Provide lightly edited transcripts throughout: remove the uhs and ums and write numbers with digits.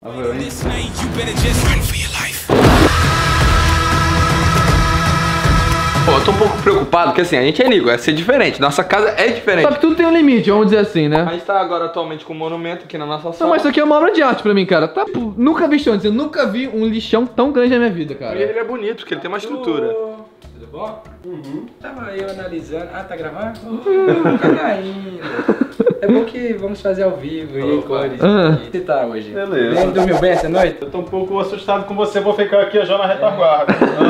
Pô, eu tô um pouco preocupado, porque assim, a gente é amigo, vai ser diferente, nossa casa é diferente. Só que tudo tem um limite, vamos dizer assim, né? A gente tá agora atualmente com um monumento aqui na nossa sala. Não, mas isso aqui é uma obra de arte pra mim, cara. Tá, nunca vi antes, eu nunca vi um lixão tão grande na minha vida, cara. E ele é bonito, porque ele tem uma estrutura. Tudo bom? Tava eu analisando. Ah, tá gravando? Cadê ainda? É bom que vamos fazer ao vivo e em cores. Você tá hoje? Beleza. Bem, dormiu bem essa noite? Eu tô um pouco assustado com você, vou ficar aqui já na retaguarda.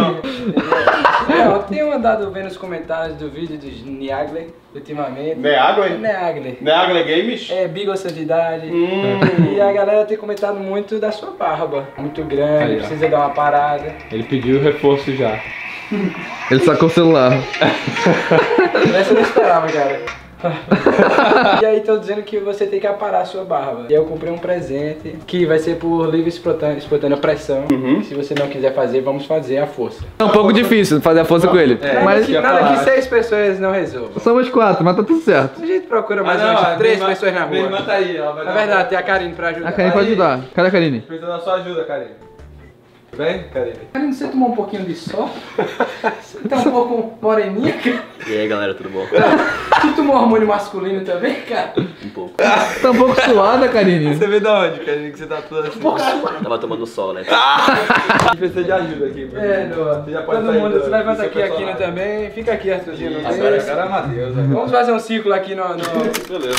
Eu tenho andado vendo os comentários do vídeo dos Neagle ultimamente. Neagle? Neagle. Neagle Games? É, Beagle Santidade. E a galera tem comentado muito da sua barba. Muito grande, Aí, ó. precisa dar uma parada. Ele pediu reforço já. Ele sacou o celular. Essa eu não esperava, cara. E aí tô dizendo que você tem que aparar a sua barba. E eu comprei um presente que vai ser por livre espontânea pressão. Se você não quiser fazer, vamos fazer à força. É um pouco difícil fazer a força com ele. Mas Nada que 6 pessoas não resolvam. somos 4, mas tá tudo certo. A gente procura mais ou menos 3 pessoas na Minha irmã rua. tá aí, ela vai Na verdade, tem a Karine pra ajudar. A Karine pode ajudar. Cadê a Karine? Precisa da sua ajuda, Karine. Vem, Karine. Karine, você tomou um pouquinho de sol? Você tá um pouco moreninha, cara? E aí galera, tudo bom? Você tomou hormônio masculino também, cara? Um pouco. Tá um pouco suada, Karine. Você veio da onde, Karine, que você tá toda assim? Tava tomando sol, né? A gente precisa de ajuda aqui, bro. Noah. Você já pode Todo sair mundo, do- você levanta do seu aqui, Aquino personagem. também. Fica aqui, Arthurzinho. no meio. Agora é Matheus. Vamos fazer um ciclo aqui no... Beleza.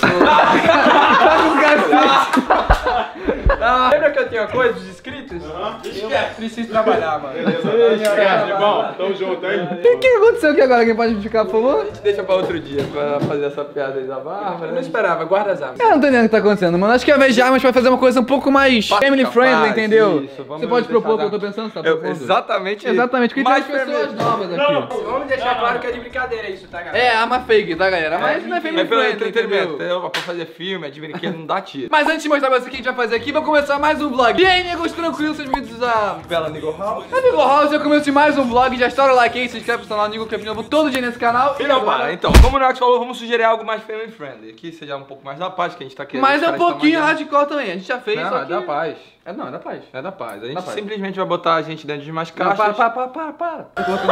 Lembra que eu tinha uma coisa dos inscritos? Eu preciso trabalhar, mano. Esquece, bom, tamo junto, hein? O que aconteceu aqui agora? Quem pode ficar, por favor? Deixa pra outro dia, pra fazer essa piada aí da Bárbara. Eu não esperava, guarda as armas. Eu não tô entendendo o que tá acontecendo, mano. Acho que é a vez de armas vai fazer uma coisa um pouco mais family friendly, entendeu? isso, vamos Você pode propor o que deixar eu tô pensando, tá Eu, propondo? exatamente. Exatamente, porque Mais tem as pessoas novas aqui. Vamos deixar claro que é de brincadeira isso, tá, galera? É, arma fake, tá, galera? Mas não é É family pelo friendly, entretenimento, entendeu? entendeu? Pra fazer filme, é de brinquedo, não dá tiro. Mas antes de mostrar pra você o que a gente vai fazer aqui, vou começar mais um vlog. E aí, negros, tranquilo, sejam bem-vindos a... Bela Nigel House. É Nigo House, eu começo de mais um vlog. Já estoura o like aí, se inscreve no canal Nigo, que é novo todo dia nesse canal. E não para, então, como o Nax falou, vamos sugerir algo mais family friendly. Aqui seja um pouco mais da paz, que a gente tá querendo. Mas é um ficar nesse pouquinho tamanho. hardcore também, a gente já fez, Não, só é que... da paz. Não, é da paz. É da paz. A gente Da paz. simplesmente vai botar a gente dentro de umas Não, caixas. para.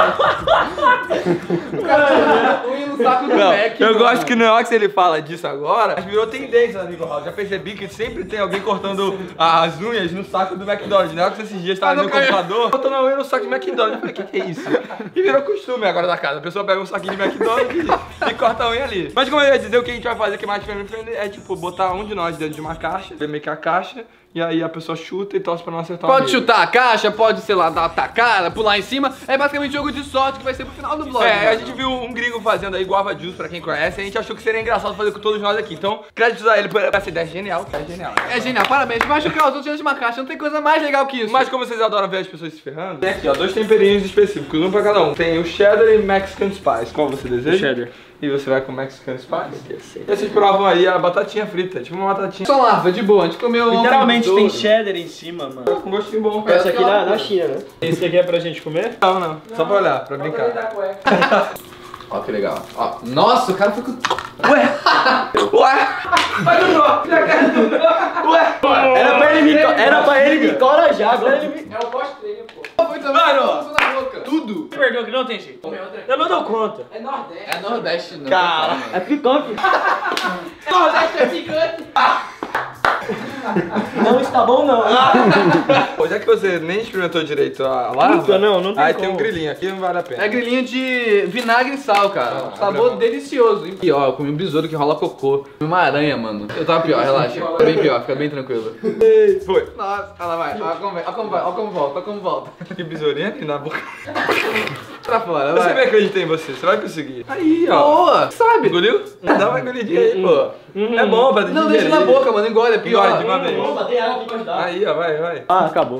O cara tá no saco do Não, Mac. eu mano. gosto que o Neox ele fala disso agora, mas virou tendência na Nigo House. Já percebi que sempre tem alguém cortando as unhas no saco do McDonald's. O Neox esses dias tava no computador, cortando a unha no saco de McDonald's. Eu falei, que é isso? E virou costume agora da casa. A pessoa pega um saquinho de McDonald's e corta a unha ali. Mas como eu ia dizer, o que a gente vai fazer que é mais family friendly é tipo botar um de nós dentro de uma caixa, ver meio que a caixa, e aí a pessoa chuta e torce pra não acertar o Pode amigo. chutar a caixa, pode, sei lá, dar uma tacada, pular em cima. É basicamente jogo de sorte que vai ser pro final do vlog. É, mano. a gente viu um gringo fazendo aí Guava Juice, pra quem conhece, e a gente achou que seria engraçado fazer com todos nós aqui. Então, créditos a ele por essa ideia genial, é genial. É genial, parabéns. Machucar os outros dentro de uma caixa, não tem coisa mais legal que isso. Mas como vocês adoram ver as pessoas se ferrando, tem aqui ó, 2 temperinhos específicos, um pra cada um. Tem o cheddar e Mexican Spice. Qual você deseja? Cheddar. E você vai com Mexican Spice? E vocês provam aí a batatinha frita, tipo uma batatinha Só larva, de boa, a gente comeu ontem Literalmente no tem besouro. cheddar em cima, mano. com gostinho bom. Essa aqui na China, né? Esse aqui é pra gente comer? Não, não, só pra olhar, pra brincar. Ó, que legal. Ó, nossa, o cara foi com... Ué! Era pra ele me encorajar, agora ele me... É o poste dele, pô. Foi também, Mano! na boca. Tudo. Perdão, que não tem jeito. Eu não dou conta. É Nordeste. É Nordeste, não. Cara. É picão, filho. Nordeste é gigante. Não está bom, não. Pô, já que você nem experimentou direito a larva, Nunca, não tem aí como. tem um grilinho aqui, não vale a pena. É grilinho de vinagre e sal, cara. Ah, Sabor abre a delicioso. E ó, eu comi um besouro que rola cocô. Comi uma aranha, mano. Eu tava pior, relaxa. Fica bem pior, fica bem tranquilo. Foi. Nossa, ela vai. Ó como vai, ó como vai, ó como volta, ó como volta. Que besourinha ali na boca. Pra fora, Eu vai. sempre acreditei em você, você vai conseguir. Aí, ó. Boa, sabe? Engoliu? Dá uma engolidinha aí, pô. É bom pra Não, deixa na boca, mano, engole, é pior. Engole de uma vez. Vamos bater água aqui pra ajudar. Aí, ó, vai. Ah, acabou.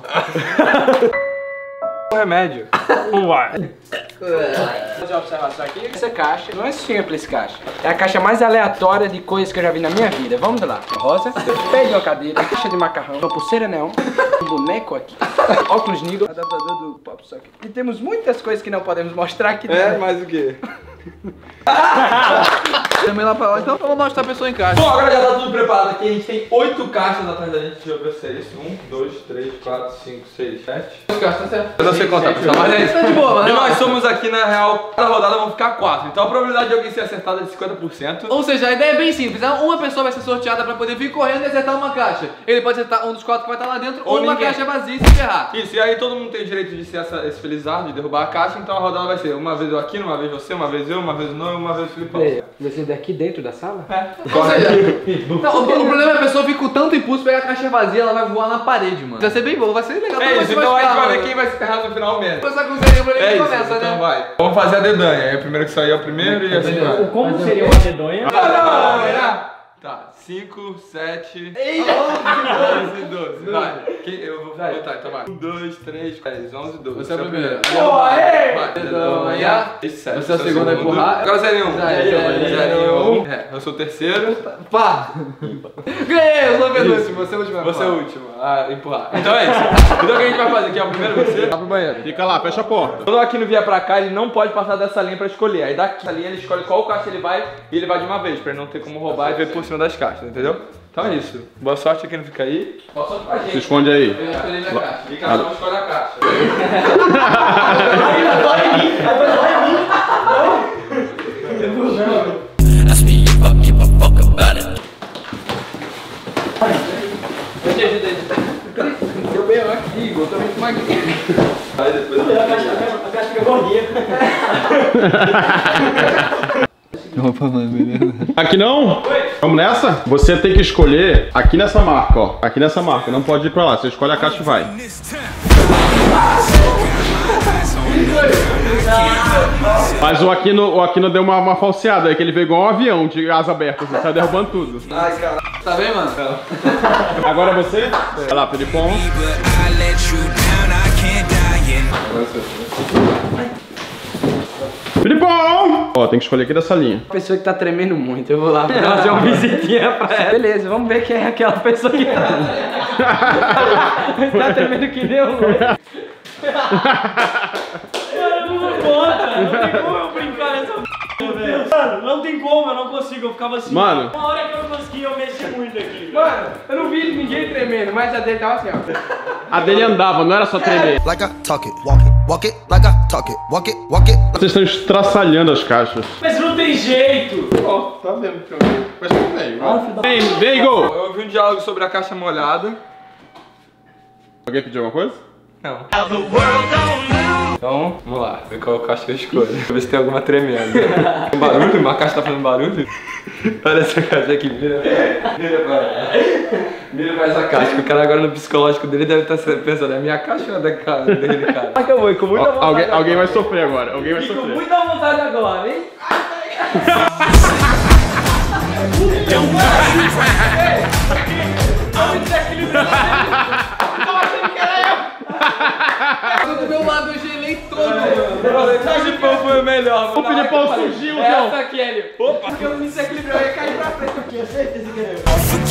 Um remédio. Uai. Fazer uma observação aqui. Essa caixa não é simples caixa. É a caixa mais aleatória de coisas que eu já vi na minha vida. Vamos lá. Rosa, pé de uma cadeira, caixa de macarrão, uma pulseira neon, um boneco aqui, óculos Nigel, adaptador do Pop Socket. E temos muitas coisas que não podemos mostrar aqui É, dentro. mais o quê? Também lá pra lá, então vamos mostrar a pessoa em casa. Bom, agora já tá tudo preparado aqui. A gente tem 8 caixas atrás da gente. Deixa eu ver se é isso. 1, 2, 3, 4, 5, 6, 7. 8 caixas, tá certo. Eu não sei contar, pessoal, mas é isso. Tá de boa, mano. E nós somos aqui, na real, cada rodada vão ficar 4. Então a probabilidade de alguém ser acertado é de 50%. Ou seja, a ideia é bem simples. Uma pessoa vai ser sorteada pra poder vir correndo e acertar uma caixa. Ele pode acertar um dos 4 que vai estar lá dentro ou uma ninguém. caixa vazia e se ferrar. Isso, e aí todo mundo tem o direito de ser esse felizardo, de derrubar a caixa. Então a rodada vai ser uma vez eu aqui, uma vez você, uma vez eu, uma vez o Não e uma vez o Filipão. Você daqui dentro da sala? Ou seja, não, o problema é a pessoa vir com tanto impulso, pegar a caixa vazia, ela vai voar na parede, mano. Vai ser bem bom, vai ser legal. É isso, então a gente vai ver quem vai se ferrar no final mesmo. Começar com o cerebro É ele isso, começa, então né? vai. Vamos fazer a dedanha. Aí o primeiro que sair é o primeiro e assim vai. Como seria uma dedonha? Tá, 5, 7, 11, 12, vai. Eu vou botar, então vai. 1, 2, 3, 10, 11, 12. Você é o primeiro. Vai, Dedonha. Você é o segundo a empurrar. Agora 0 1. 0 1. Eu sou o terceiro. Pá! Ganhei, eu sou o penúltimo, você é o último. Você é o último a empurrar. Então é isso. Então o que a gente vai fazer aqui é o primeiro você. Vai pro banheiro. Fica lá, fecha a porta. Quando o Aquino vier pra cá, ele não pode passar dessa linha pra escolher. Aí daqui linha ele escolhe qual caixa ele vai e ele vai de uma vez, pra ele não ter como roubar e ver por cima das caixas, entendeu? Então é isso. Boa sorte, Aquino, fica aí. Boa sorte pra Se gente. esconde aí. Eu escolhi minha caixa. E cada um escolhe a caixa. Eu te ajudo aí. Eu bem aqui, eu tô muito magrinho. Aí depois A caixa fica gordinha. Aqui não? Vamos nessa? Você tem que escolher aqui nessa marca, ó. Aqui nessa marca, não pode ir pra lá. Você escolhe a caixa e vai. Mas o Aquino deu uma falseada aí, que ele veio igual um avião de asa aberta, assim, tá derrubando tudo. Ai, cara. Tá bem, mano? Agora é você? Vai lá, Felipão. Felipão! Ó, tem que escolher aqui dessa linha. Pessoa que tá tremendo muito, eu vou lá fazer uma visitinha pra ela. Beleza, vamos ver quem é aquela pessoa que tá tremendo que nem um louco. Não tem como eu brincar nessa velho. Mano, não tem como, eu não consigo, eu ficava assim. Mano. Uma hora que eu não consegui, eu mexi muito aqui. Mano, eu não vi ninguém tremendo, mas a dele tava assim, ó. A dele andava, não era só tremer. Like I talk it, walk it like I talk it, walk it, walk it. Vocês estão estraçalhando as caixas. Mas não tem jeito. Ó, tá vendo que eu vi. Mas tudo bem, vai. Vem, Igor! Eu ouvi um diálogo sobre a caixa molhada. Alguém pediu alguma coisa? Não. Então, vamos lá, ver qual caixa eu escolho. Deixa eu ver se tem alguma tremenda. Tem barulho? Uma caixa tá fazendo barulho? Olha essa caixa aqui, vira pra essa caixa, que o cara agora no psicológico dele deve estar pensando, é minha caixa ou é dele, cara? Acabou, com muita vontade. Alguém vai sofrer agora, alguém vai Com sofrer. muita vontade agora, hein? Do meu lado eu gelei todo. O Filipão foi o melhor. O Filipão surgiu, Essa então. aqui, ele. Opa! Porque eu não me desequilibrei, eu ia cair pra frente aqui, eu certeza que era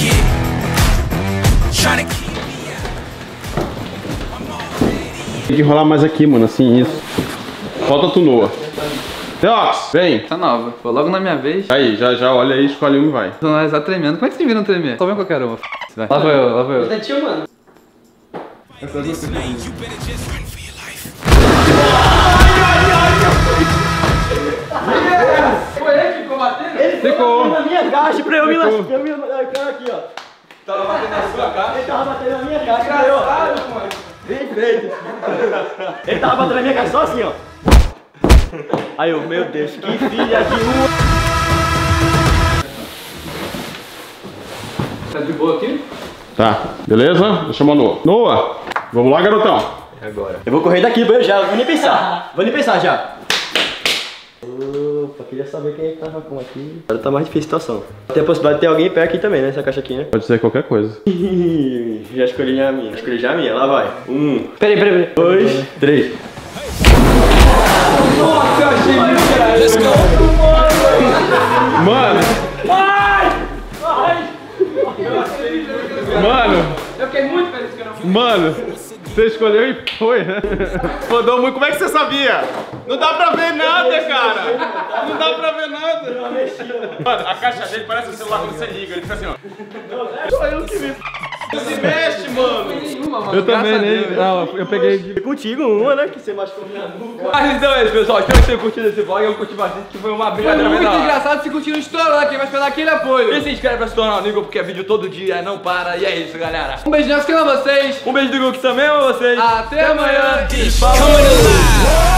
Tem que rolar mais aqui, mano, assim, isso. Falta tu Noah. Deox, vem. Tá nova. Foi logo na minha vez. Aí, já olha aí, escolhe um e vai. Tô mais tremendo. Como é que vocês viram tremer? Só vem qualquer uma. Vai. Lá foi eu, lá foi eu. Tá te chamando. Foi ele que ficou batendo? Ele Ficou. na minha caixa pra eu me Ficou. lascar. Aqui, ó. Tava batendo na sua caixa. Ele tava batendo na minha caixa. Engraçado, mano. Bem feito. Ele tava batendo na minha caixa só assim, ó. Aí eu, meu Deus, que filha de uma. Tá de boa aqui? Tá, beleza? Deixa eu chamar o Noah. Noah, vamos lá, garotão. Eu vou correr daqui, já, vou nem pensar. Vou nem pensar já. Opa, queria saber quem é que tava com aqui. Agora tá mais difícil a situação. Tem a possibilidade de ter alguém em pé aqui também, né? Essa caixa aqui, né? Pode ser qualquer coisa. Já escolhi a minha. Escolhi já a minha, lá vai. Peraí. 2, 3. Nossa, eu achei muito grave. Mano, Eu fiquei muito feliz que eu não fui. mano, Eu fiquei muito feliz que eu não fui. mano. Você escolheu e foi, né? Rodou muito. Como é que você sabia? Não dá pra ver nada, cara. Não dá pra ver nada. Mano, a caixa dele parece um celular quando você liga. Ele fica assim, ó. Só eu que vi. Não se mexe, mano. Eu também, né? Não, eu peguei de... Contigo uma, né? Que você machucou minha nuca. Mas então é isso, pessoal. Espero que tenham curtido esse vlog. Eu curti bastante, que foi uma briga Foi muito tremenda. engraçado se continuar estourando aqui, vai esperar aquele apoio. E se inscreve pra se tornar um amigo, porque é vídeo todo dia, não para. E é isso, galera. Um beijo, nós que ama vocês. Um beijo do Google que também ama vocês. Até amanhã. E falou!